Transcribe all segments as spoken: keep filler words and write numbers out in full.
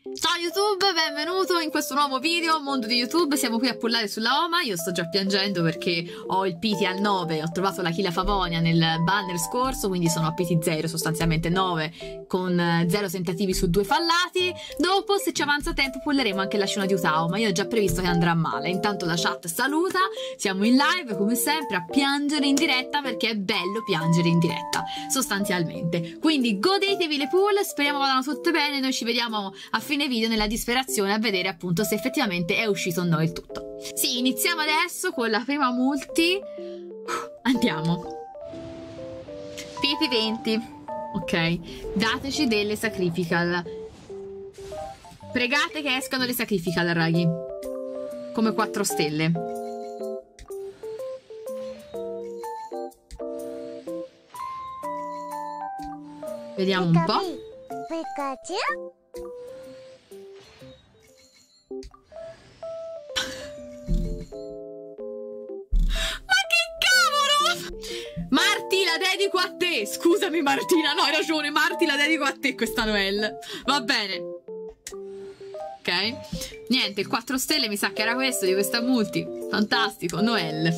Ciao YouTube, benvenuto in questo nuovo video, mondo di YouTube. Siamo qui a pullare sulla Oma. Io sto già piangendo perché ho il Pity al nove. Ho trovato la Killa Favonia nel banner scorso, quindi sono a Pity zero, sostanzialmente nove, con zero tentativi su due fallati. Dopo, se ci avanza tempo, pulleremo anche la scena di Utao, ma io ho già previsto che andrà male. Intanto la chat saluta, siamo in live come sempre a piangere in diretta, perché è bello piangere in diretta, sostanzialmente. Quindi godetevi le pull, speriamo vadano tutte bene. Noi ci vediamo a fine video nella disperazione a vedere appunto se effettivamente è uscito o no il tutto. Sì, iniziamo adesso con la prima multi. Andiamo. Pity venti. Ok, dateci delle sacrifical. Pregate che escano le sacrifical, raghi, come quattro stelle. Vediamo un po'. Marti, la dedico a te. Scusami Martina, no, hai ragione, Marti, la dedico a te questa Noelle. Va bene. Ok. Niente, il quattro stelle mi sa che era questo di questa multi. Fantastico, Noelle.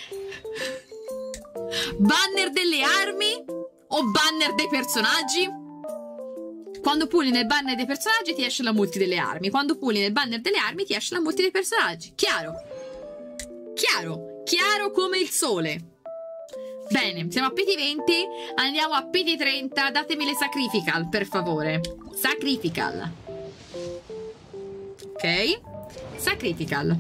Banner delle armi o banner dei personaggi? Quando pulli nel banner dei personaggi ti esce la multi delle armi. Quando pulli nel banner delle armi ti esce la multi dei personaggi. Chiaro. Chiaro. Chiaro come il sole. Bene, siamo a Pity venti, andiamo a Pity trenta, datemi le sacrifical, per favore. Sacrifical. Ok. Sacrifical.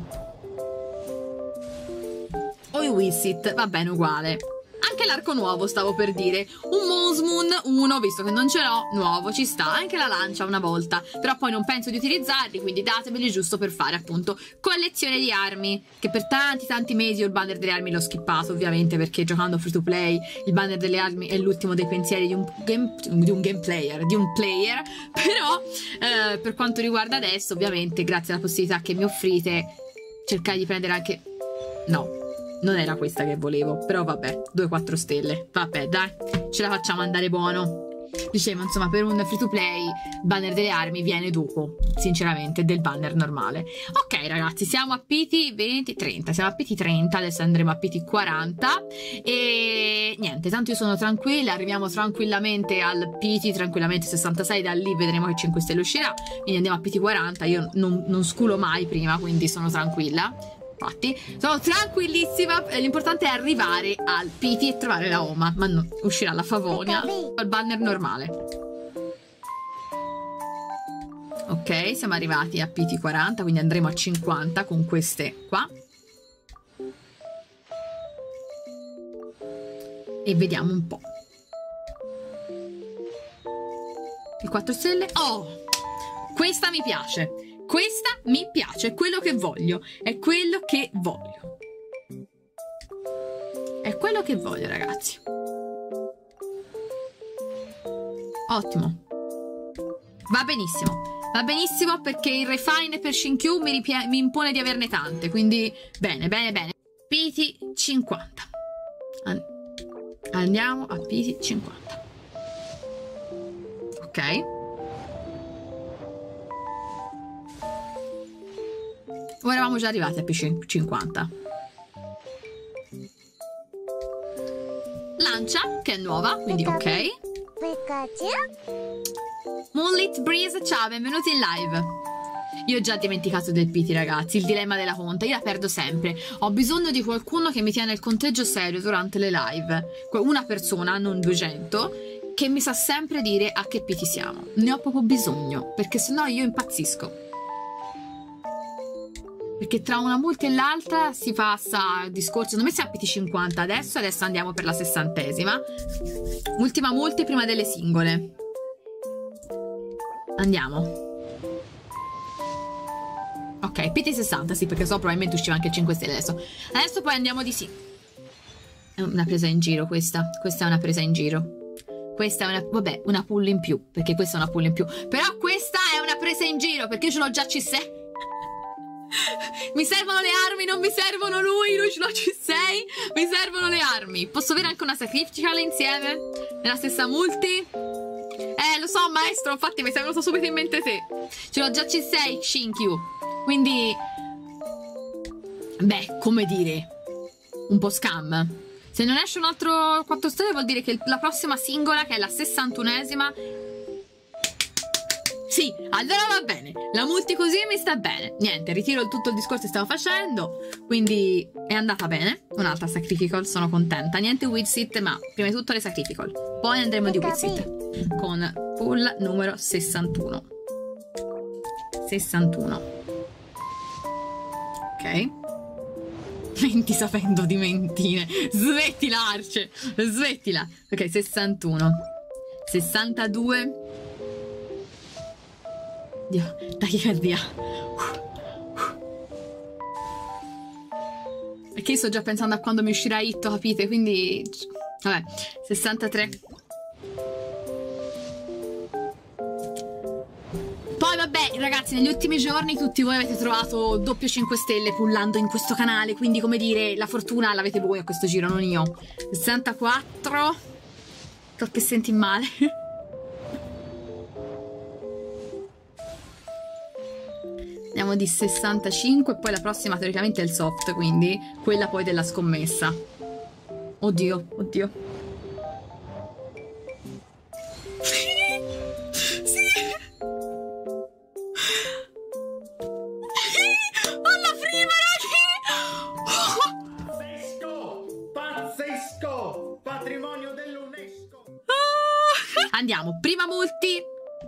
O i Wissit, va bene, uguale. Anche l'arco nuovo, stavo per dire. Un Monsmoon uno, visto che non ce l'ho, nuovo, ci sta. Anche la lancia una volta, però poi non penso di utilizzarli, quindi datemeli giusto per fare appunto collezione di armi, che per tanti tanti mesi io il banner delle armi l'ho skippato, ovviamente, perché giocando free to play il banner delle armi è l'ultimo dei pensieri di un game, di un game player, di un player. Però eh, per quanto riguarda adesso, ovviamente, grazie alla possibilità che mi offrite, cercare di prendere anche... No, non era questa che volevo, però vabbè, due quattro stelle. Vabbè, dai, ce la facciamo andare buono. Dicevo, insomma, per un free to play il banner delle armi viene dopo, sinceramente, del banner normale. Ok, ragazzi, siamo a Pity venti, trenta. Siamo a Pity trenta, adesso andremo a Pity quaranta. E niente, tanto io sono tranquilla. Arriviamo tranquillamente al Pity, tranquillamente sessantasei. Da lì vedremo che cinque stelle uscirà. Quindi andiamo a Pity quaranta. Io non, non sculo mai prima, quindi sono tranquilla. Infatti, sono tranquillissima. L'importante è arrivare al Pity e trovare la Oma. Ma non uscirà la Favonia al banner normale. Ok, siamo arrivati a Pity quaranta, quindi andremo a cinquanta con queste qua. E vediamo un po'. Il quattro stelle. Oh, questa mi piace. Questa mi piace, è quello che voglio, è quello che voglio. È quello che voglio, ragazzi. Ottimo. Va benissimo. Va benissimo perché il refine per Shinkyu mi, mi impone di averne tante, quindi bene, bene, bene. Pity cinquanta. And andiamo a Pity cinquanta. Ok. O eravamo già arrivati a P cinquanta. Lancia, che è nuova, quindi ok. Moonlit Breeze, ciao, benvenuti in live. Io ho già dimenticato del Pity, ragazzi, il dilemma della conta, io la perdo sempre. Ho bisogno di qualcuno che mi tiene il conteggio serio durante le live. Una persona, non duecento, che mi sa sempre dire a che Pity siamo. Ne ho proprio bisogno, perché sennò io impazzisco. Perché tra una multi e l'altra si passa il discorso. Secondo me siamo a Pity cinquanta adesso. Adesso andiamo per la sessantesima. Ultima multi prima delle singole. Andiamo. Ok, Pity sessanta, sì, perché so probabilmente usciva anche cinque stelle adesso. Adesso poi andiamo di sì. È una presa in giro questa. Questa è una presa in giro. Questa è una... vabbè, una pull in più, perché questa è una pull in più. Però questa è una presa in giro, perché io ce l'ho già C sei. Mi servono le armi, non mi servono lui, lui ce l'ha C sei. Mi servono le armi. Posso avere anche una sacrifical insieme? Nella stessa multi? Eh, lo so maestro, infatti mi sei venuto subito in mente te. Ce l'ho già C sei, Shinkyu. Quindi, beh, come dire, un po' scam. Se non esce un altro quattro stelle vuol dire che la prossima singola, che è la sessantunesima, sì, allora va bene. La multi così mi sta bene. Niente, ritiro tutto il discorso che stavo facendo. Quindi è andata bene. Un'altra sacrificial, sono contenta. Niente Wizit, ma prima di tutto le sacrificial. Poi andremo di Wizit con pull numero sessantuno. sessantuno. Ok. venti sapendo di mentine. Smettila, Arce. Smettila. Ok, sessantuno. sessantadue. Dio, tachicardia. Perché io sto già pensando a quando mi uscirà Itto, capite? Quindi, vabbè, sessantatré. Poi vabbè, ragazzi, negli ultimi giorni tutti voi avete trovato doppio cinque stelle pullando in questo canale, quindi come dire, la fortuna l'avete voi a questo giro, non io. sessantaquattro. Perché senti male? Andiamo di sessantacinque, poi la prossima teoricamente è il soft, quindi quella poi della scommessa. Oddio, oddio. Sì. Alla prima, Pazzesco! Pazzesco! Patrimonio dell'UNESCO! Andiamo, prima multi.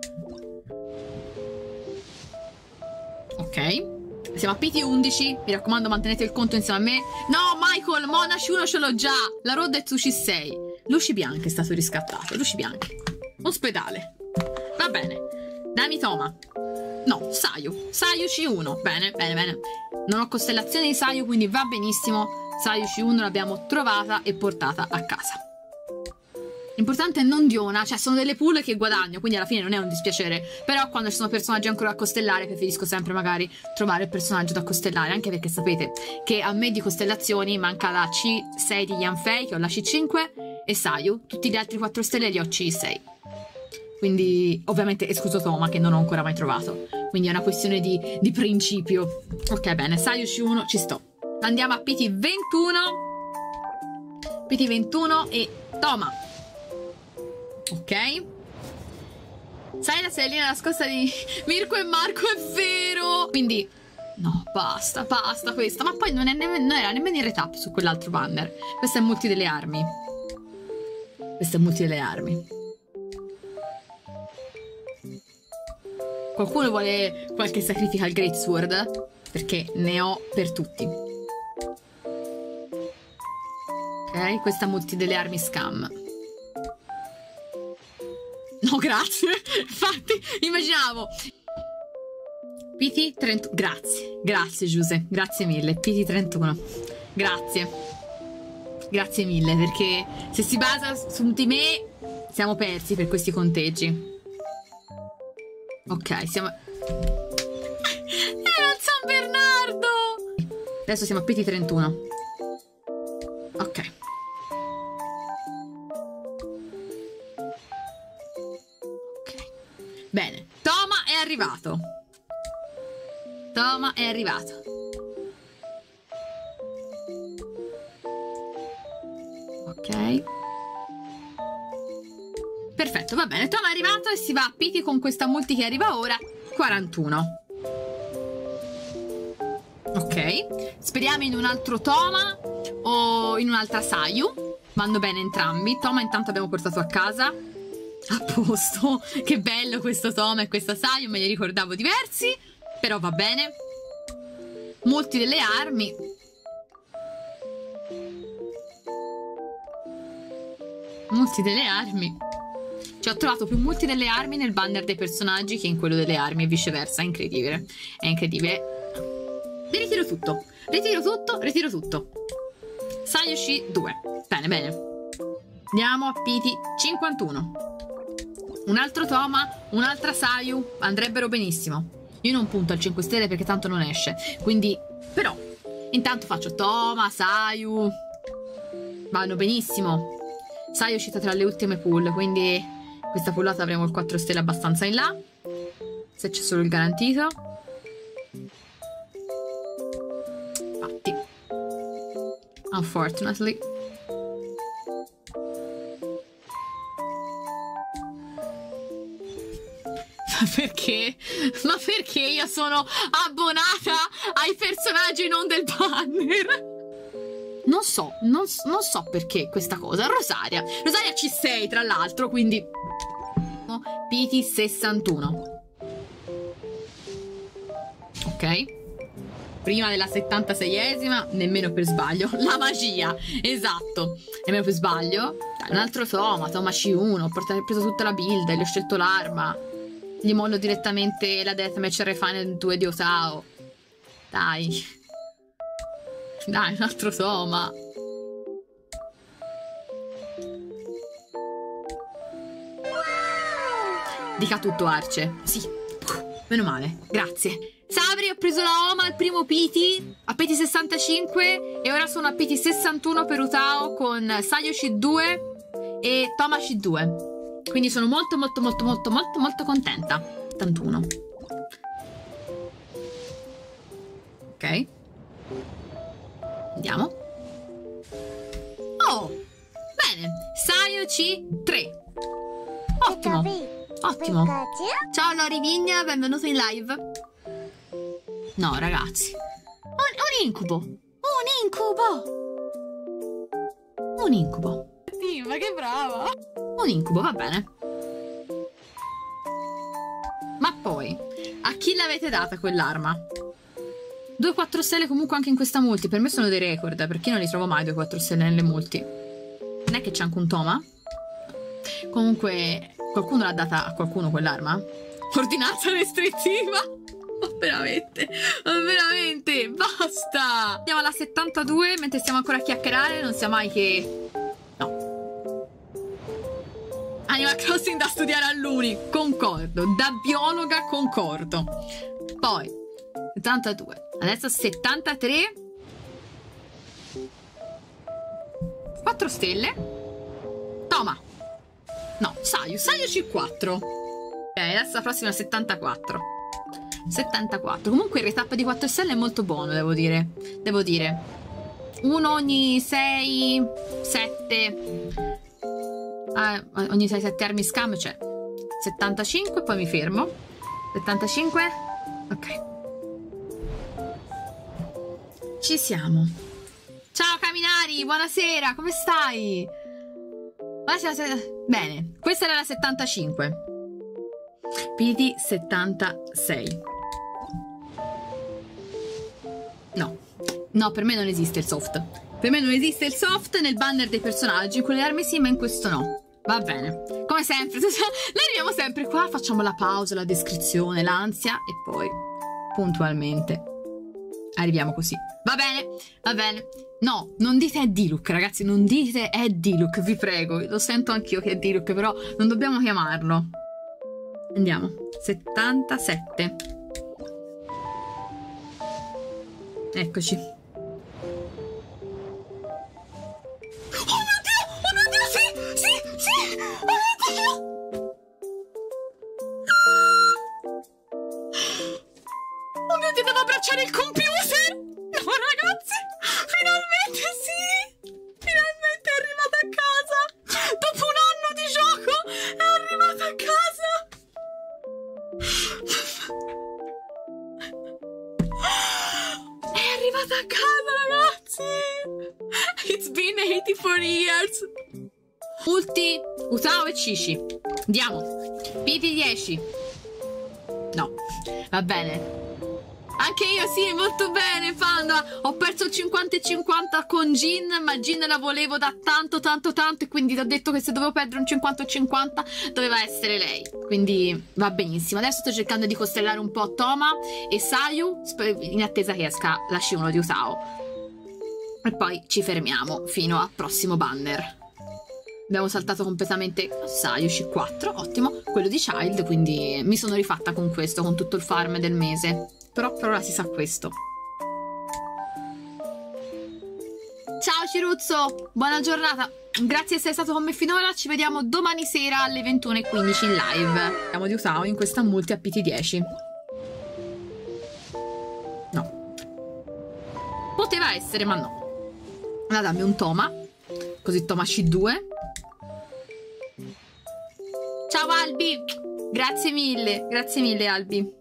Ok, siamo a P T undici. Mi raccomando, mantenete il conto insieme a me. No, Michael, Monash uno ce l'ho già. La Road è su C sei. Luci bianche è stato riscattato. Luci bianche. Ospedale. Va bene. Dammi Toma. No, Sayu. Sayu C uno. Bene, bene, bene. Non ho costellazione di Sayu, quindi va benissimo. Sayu C uno l'abbiamo trovata e portata a casa. L'importante è non Diona, cioè sono delle pool che guadagno, quindi alla fine non è un dispiacere. Però quando ci sono personaggi ancora da costellare preferisco sempre magari trovare il personaggio da costellare, anche perché sapete che a me di costellazioni manca la C sei di Yanfei, che ho la C cinque, e Sayu. Tutti gli altri quattro stelle li ho C sei. Quindi ovviamente escluso Toma, che non ho ancora mai trovato. Quindi è una questione di, di principio. Ok, bene, Sayu C uno ci sto. Andiamo a P T ventuno. P T ventuno e Toma. Ok. Sai la stellina nascosta di Mirko e Marco, è vero. Quindi no, basta, basta questa. Ma poi non, è nemm non era nemmeno in retap su quell'altro banner. Questo è multi delle armi. Questo è multi delle armi. Qualcuno vuole qualche sacrifica al Great Sword? Perché ne ho per tutti. Ok, questa multi delle armi scam. No, grazie. Infatti, immaginavo. P T trentuno. Grazie. Grazie, Giuse. Grazie mille. P T trentuno. Grazie. Grazie mille, perché se si basa su di me, siamo persi per questi conteggi. Ok, siamo... Era il San Bernardo! Adesso siamo a P T trentuno. Ok. Bene, Toma è arrivato. Toma è arrivato. Ok. Perfetto, va bene. Toma è arrivato e si va a P T con questa multi che arriva ora. quarantuno. Ok. Speriamo in un altro Toma o in un'altra Sayu. Vanno bene entrambi. Toma intanto abbiamo portato a casa. A posto, che bello questo Toma e questa Sayu, me ne ricordavo diversi, però va bene. Molti delle armi. Molti delle armi. Cioè ho trovato più molti delle armi nel banner dei personaggi che in quello delle armi e viceversa, è incredibile. È incredibile. Vi ritiro tutto, ritiro tutto, ritiro tutto. Sayu C due. Bene, bene. Andiamo a P T cinquantuno. Un altro Toma, un'altra Sayu andrebbero benissimo. Io non punto al cinque stelle perché tanto non esce. Quindi, però, intanto faccio Toma, Sayu. Vanno benissimo. Sayu è uscita tra le ultime pool, quindi questa pullata avremo il quattro stelle abbastanza in là, se c'è solo il garantito. Infatti, unfortunately. Ma perché? Ma perché io sono abbonata ai personaggi non del banner? Non so, non, non so perché questa cosa. Rosaria, Rosaria C sei tra l'altro, quindi P T sessantuno. Ok, prima della settantaseiesima, nemmeno per sbaglio. La magia, esatto, nemmeno per sbaglio. Dai, un altro Toma, Toma C uno. Ho portato, preso tutta la build e gli ho scelto l'arma. Gli mollo direttamente la Deathmatch Refined due di Otao. Dai. Dai, un altro Toma. Dica tutto, Arce. Sì, meno male, grazie. Sabri, ho preso la Oma al primo P T, a P T sessantacinque, e ora sono a P T sessantuno per Utao con Sayo C due e Toma C due. Quindi sono molto molto molto molto molto molto contenta. ottantuno. Ok. Andiamo. Oh, bene. Sayo C tre. Ottimo. Ottimo. Ciao Lori Vigna, benvenuto in live. No, ragazzi. Un, un incubo. Un incubo. Un incubo. Sì, ma che brava. Un incubo, va bene. Ma poi, a chi l'avete data quell'arma? due quattro stelle comunque anche in questa multi. Per me sono dei record, perché non li trovo mai due quattro stelle nelle multi. Non è che c'è anche un Toma? Comunque, qualcuno l'ha data a qualcuno quell'arma? Ordinanza restrittiva? Ma veramente, ma veramente, basta! Andiamo alla settantadue, mentre stiamo ancora a chiacchierare, non sia mai che... No. Animal Crossing da studiare all'Uni, concordo. Da biologa, concordo. Poi, settantadue. Adesso settantatré. quattro stelle. Toma. No, Sayu, Sayu C quattro. Ok, adesso la prossima è settantaquattro. settantaquattro. Comunque il retap di quattro stelle è molto buono, devo dire. Devo dire. Uno ogni sei, sette. Ah, ogni sei sette armi scam c'è. settantacinque, poi mi fermo. settantacinque. Ok. Ci siamo. Ciao Caminari, buonasera, come stai? Bene, questa era la settantacinque. P D settantasei. No, no, per me non esiste il soft. Per me non esiste il soft nel banner dei personaggi. In quelle armi sì, ma in questo no. Va bene, come sempre. Noi arriviamo sempre qua, facciamo la pausa, la descrizione, l'ansia e poi puntualmente arriviamo così. Va bene, va bene. No, non dite è D-Look, ragazzi, non dite è D-Look, vi prego. Lo sento anch'io che è D-Look, però non dobbiamo chiamarlo. Andiamo. settantasette. Eccoci. Oh mio Dio! Oh mio Dio, sì! Sì! Sì! Oh mio Dio! Oh mio Dio, devo abbracciare il computer! No, ragazzi! Finalmente sì! Finalmente è arrivata a casa! Dopo un anno di gioco è arrivata a casa! È arrivata a casa, ragazzi! It's been eighty-four years! Ulti, Utao e Cici. Andiamo. P T dieci. No, va bene. Anche io sì, molto bene, Panda. Ho perso il cinquanta e cinquanta con Jin, ma Jin la volevo da tanto tanto tanto, e quindi ti ho detto che se dovevo perdere un cinquanta e cinquanta doveva essere lei. Quindi va benissimo. Adesso sto cercando di costellare un po' Toma e Sayu, in attesa che esca la C uno di Utao. E poi ci fermiamo fino al prossimo banner. Abbiamo saltato completamente Sayu C quattro, ottimo. Quello di Child, quindi mi sono rifatta con questo, con tutto il farm del mese. Però per ora si sa questo. Ciao Ciruzzo, buona giornata. Grazie di essere stato con me finora. Ci vediamo domani sera alle ventuno e quindici in live. Siamo di Utao in questa multi a P T dieci. No. Poteva essere, ma no. Allora dammi un Toma. Così Toma C due. Ciao Albi. Grazie mille. Grazie mille Albi.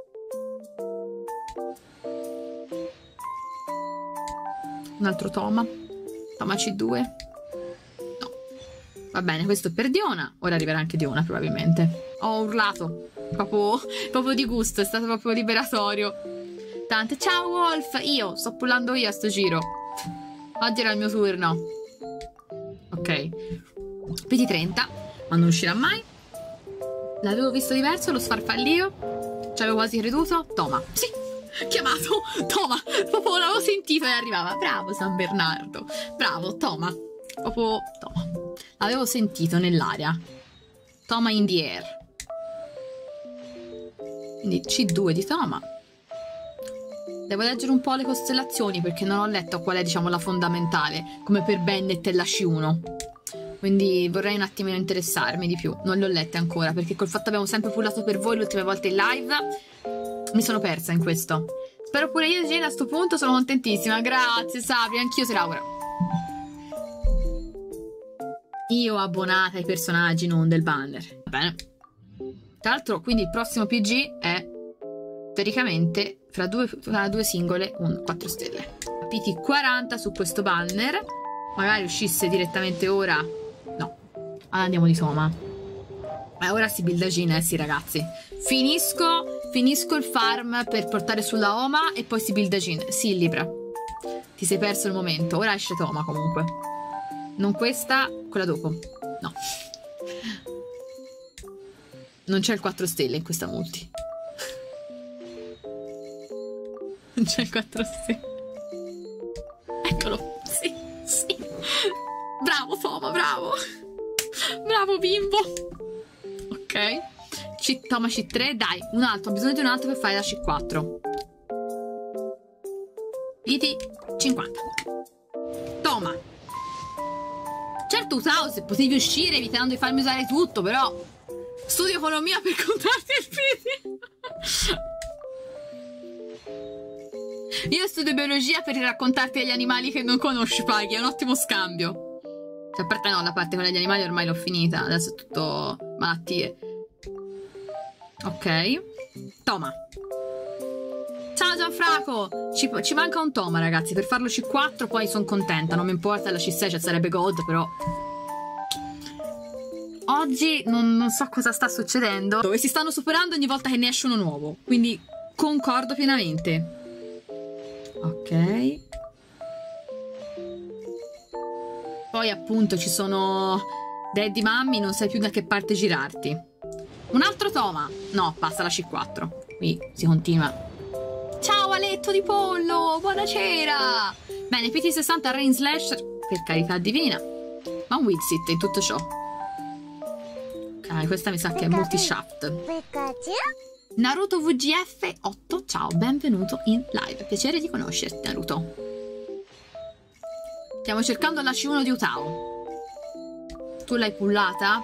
Un altro Toma. Toma C due. No. Va bene, questo è per Diona. Ora arriverà anche Diona probabilmente. Ho urlato. Proprio, proprio di gusto. È stato proprio liberatorio. Tante. Ciao Wolf. Io. Sto pullando io a sto giro. Oggi era il mio turno. Ok. P T trenta. Ma non uscirà mai. L'avevo visto diverso. Lo sfarfallio. Ci avevo quasi creduto. Toma. Sì. Chiamato Toma, proprio l'avevo sentito e arrivava. Bravo San Bernardo, bravo Toma, proprio Toma, l'avevo sentito nell'aria. Toma in the air. Quindi C due di Toma. Devo leggere un po' le costellazioni perché non ho letto qual è, diciamo, la fondamentale, come per Bennett e la C uno. Quindi vorrei un attimino interessarmi di più. Non le ho lette ancora perché col fatto che abbiamo sempre pullato per voi le ultime volte in live mi sono persa in questo. Spero pure io, Gina, a sto punto. Sono contentissima. Grazie, Sabri. Anch'io se l'auguro. Io abbonata ai personaggi, non del banner. Va bene. Tra l'altro, quindi il prossimo P G è teoricamente fra due, fra due singole un quattro stelle. P T quaranta su questo banner. Magari uscisse direttamente ora. No. Allora andiamo di Toma. Ma ora si builda Gina, eh sì ragazzi. Finisco, finisco il farm per portare sulla Oma e poi si builda Gina. Sì, Libra. Ti sei perso il momento. Ora esce Toma comunque. Non questa, quella dopo. No. Non c'è il quattro stelle in questa multi. Non c'è il quattro stelle. Eccolo. Sì, sì. Bravo Toma, bravo. Bravo bimbo. Ok. C Toma C tre, dai, un altro, ho bisogno di un altro per fare la C quattro. P T cinquanta. Toma. Certo Utao, se potevi uscire evitando di farmi usare tutto, però studio economia per contarti il P T. Io studio biologia per raccontarti degli animali che non conosci, paghi, è un ottimo scambio. Cioè, a parte no, la parte con gli animali ormai l'ho finita, adesso è tutto malattie. Ok. Toma. Ciao Gianfranco. Ci, ci manca un Toma ragazzi. Per farlo C quattro poi sono contenta. Non mi importa la C sei, cioè sarebbe God. Però oggi non, non so cosa sta succedendo. E si stanno superando ogni volta che ne esce uno nuovo. Quindi concordo pienamente. Ok. Poi appunto ci sono Daddy Mammy. Non sai più da che parte girarti. Un altro Toma. No, passa la C quattro. Qui si continua. Ciao Aletto di pollo. Buonasera. Bene, P T sessanta Rain Slash. Per carità divina. Ma un Wixit in tutto ciò. Ok, questa mi sa che è multi-shaft. Naruto V G F otto. Ciao, benvenuto in live. Piacere di conoscerti Naruto. Stiamo cercando la C uno di Utao. Tu l'hai pullata?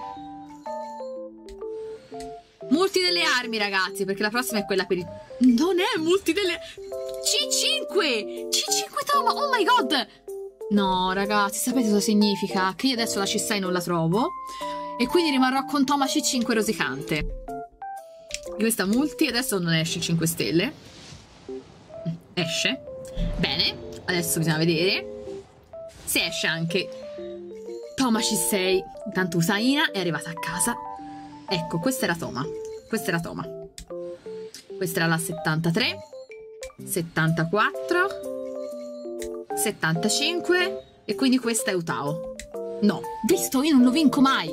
Multi delle armi ragazzi, perché la prossima è quella per il... Non è multi delle... C cinque! C cinque Toma, oh my god! No ragazzi, sapete cosa significa? Che io adesso la C sei non la trovo e quindi rimarrò con Toma C cinque rosicante. Questa multi adesso non esce cinque stelle. Esce. Bene, adesso bisogna vedere se esce anche Toma C sei. Intanto Usaina è arrivata a casa. Ecco, questa era Toma. Questa era Toma. Questa era la settantatré, settantaquattro, settantacinque e quindi questa è Utao. No, visto, io non lo vinco mai.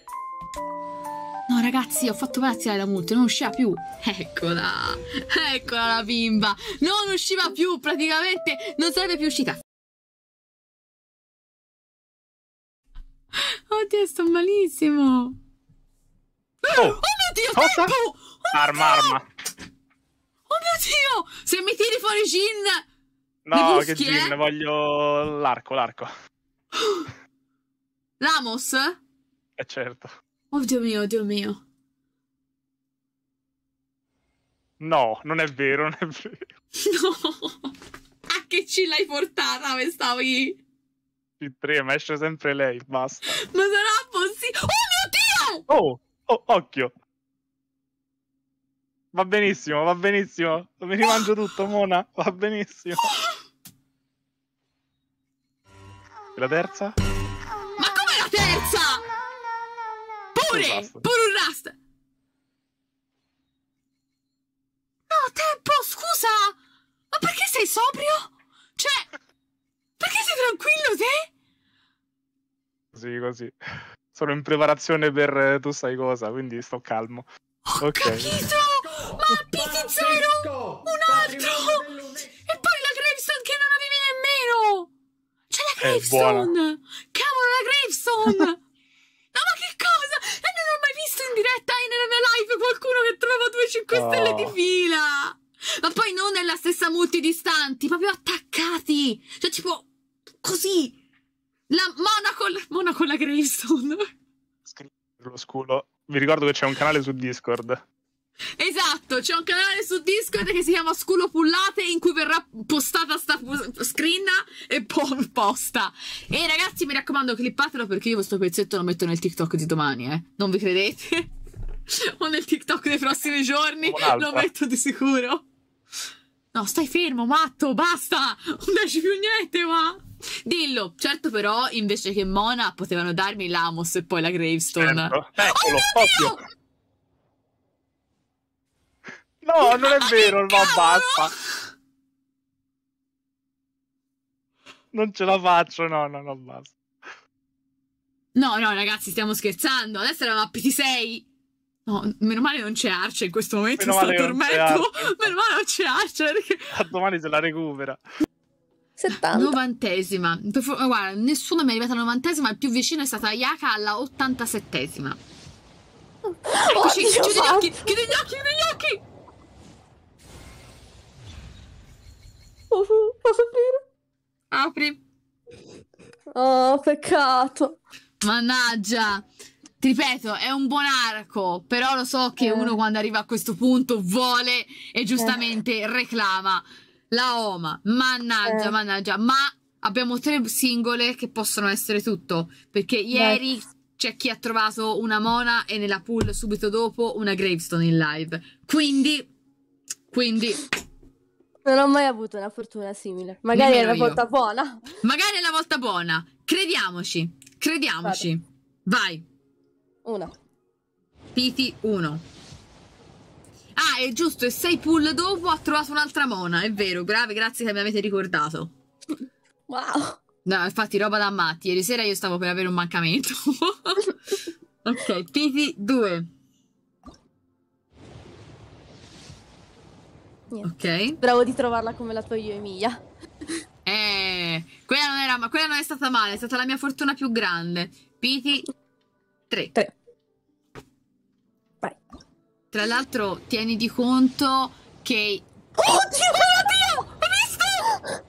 No ragazzi, ho fatto pazziare la multa, non usciva più. Eccola, eccola la bimba. Non usciva più, praticamente non sarebbe più uscita. Oddio, sto malissimo. Oh, oh mio Dio, cosa? tempo! Oh arma, arma. Oh mio Dio! Se mi tiri fuori Jin! No, buschi, che Jin, eh? voglio l'arco, l'arco. Ramos? Eh certo. Oddio mio, oddio mio. No, non è vero, non è vero. No. A che ci l'hai portata questa qui? C tre, ma esce sempre lei, basta. Ma sarà possibile? Oh mio Dio! Oh, oh, occhio. Va benissimo, va benissimo. Mi rimangio tutto, Mona. Va benissimo. E la terza? Ma come la terza? Pure, Rust. pure un Rust. No, tempo, scusa. Ma perché sei sobrio? Cioè, perché sei tranquillo te? Così, così. Sono in preparazione per eh, tu sai cosa, quindi sto calmo. Ho Ok. capito. Ma P T zero, un altro. E poi la Gravestone che non avevi nemmeno. C'è la È Gravestone. Cavolo, la Gravestone. No, ma che cosa? E non ho mai visto in diretta e nella mia live qualcuno che trova due cinque Oh. stelle di fila. Ma poi non nella stessa multidistanti, proprio attaccati. Cioè, tipo, così. La Monaco, Monaco la Gravestone. Lo sculo. Vi ricordo che c'è un canale su Discord. Esatto, c'è un canale su Discord che si chiama Sculo Pullate in cui verrà postata sta screen e poi posta. E ragazzi, mi raccomando, clippatelo perché io questo pezzetto lo metto nel TikTok di domani, eh. Non vi credete? O nel TikTok dei prossimi giorni lo metto di sicuro. No, stai fermo, matto, basta! Non dici più niente, ma... Dillo, certo però, invece che Mona, potevano darmi l'Amos e poi la Gravestone. Certo. Eccolo, Oh, occhio. No, non è vero, ma basta. Non ce la faccio, no, no, no, basta. No, no, ragazzi, stiamo scherzando. Adesso eravamo a P T sei. No, meno male non c'è Arce in questo momento. Meno Sto male che non c'è tormento. Arce. Meno male non c'è Arce. Perché... A domani se la recupera. settanta. Novantesima. Per fu- Guarda, nessuno mi è arrivato alla novantesima. Il più vicino è stata Yaka alla ottantasettesima. Eccoci, Oddio, chiudi gli fa- occhi, chiudi gli occhi, chiudi gli occhi. Posso, posso aprire? Apri. Oh, peccato. Mannaggia. Ti ripeto, è un buon arco, però lo so che Eh. uno quando arriva a questo punto vuole e giustamente reclama la Oma. Mannaggia, Eh. mannaggia, ma abbiamo tre singole che possono essere tutto, perché ieri c'è chi ha trovato una Mona e nella pool subito dopo una Gravestone in live. Quindi, quindi, Non ho mai avuto una fortuna simile. Magari è Nemmeno una io. volta buona. magari è la volta buona. Crediamoci, crediamoci. Vai. Una. Piti uno. Ah, è giusto, e sei pull dopo ha trovato un'altra Mona, è vero, bravi, grazie che mi avete ricordato. Wow. No, infatti, roba da matti, ieri sera io stavo per avere un mancamento. Ok, Piti due. Niente. Ok. Bravo di trovarla come la tua io, Emilia. Eh, quella non era, ma quella non è stata male, è stata la mia fortuna più grande. Piti tre. Tre. Vai. Tra l'altro, tieni di conto che... Oddio, Oddio! Hai visto?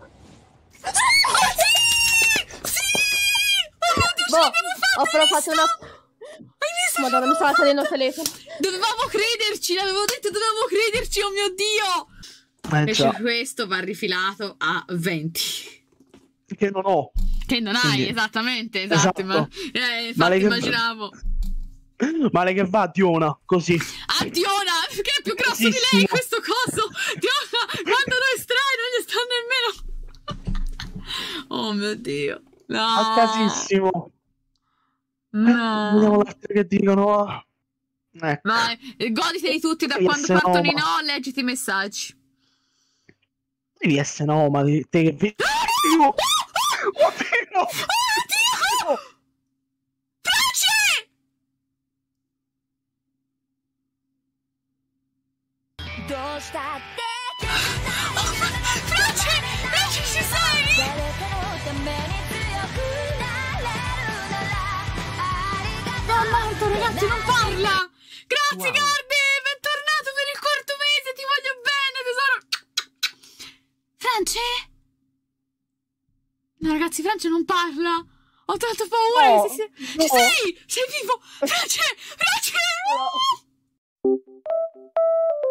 boh, ho però fatto una... Hai visto? Madonna, mi stava cadendo il telefono. Dovevamo crederci, l'avevo detto, dovevamo crederci, oh mio Dio! Eh Invece già, questo va rifilato a venti. che non ho. Che non hai, Quindi- esattamente, esatto. Esatto. Ma, eh, infatti Male che- immaginavo. Male che va, Diona, così. Ah, Diona, che è più grosso di lei Grossissimo. questo coso. Diona, quando lo estrai non gli sta nemmeno... Oh mio Dio. No. A casissimo. Vediamo No. l'altro che dicono. Ecco. Vai, goditeli tutti da Devi quando essere partono i Noma. no, leggiti i messaggi. Devi essere no, ma te te che vedi. Oddio! Oddio! Oddio! France! France! France, ci sei? No, morto, ragazzi, non parla! Grazie, Wow. Garde! Bentornato per il quarto mese, ti voglio bene, tesoro! France? No, ragazzi, France non parla! Ho tanto paura. No, che si- no. Ci sei? Sei vivo? France! France!